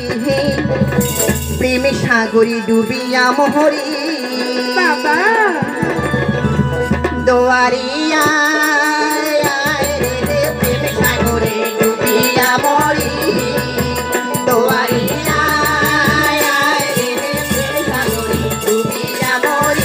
প্রেমে সাগরে ডুবিয়া মোহরি বাবা দোয়ারিয়া প্রেমে সাগরে ডুবিয়া মরি দোয়ারিয়া প্রেমে সাগরে ডুবিয়া মরি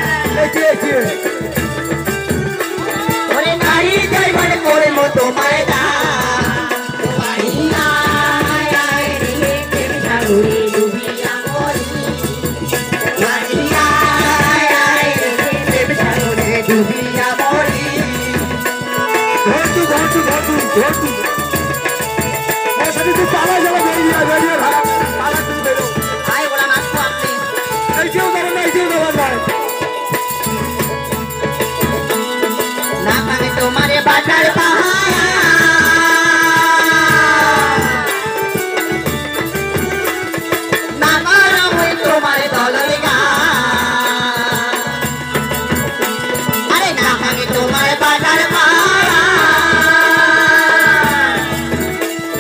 ওরে নারী জয় মানে করে মতো মায়দা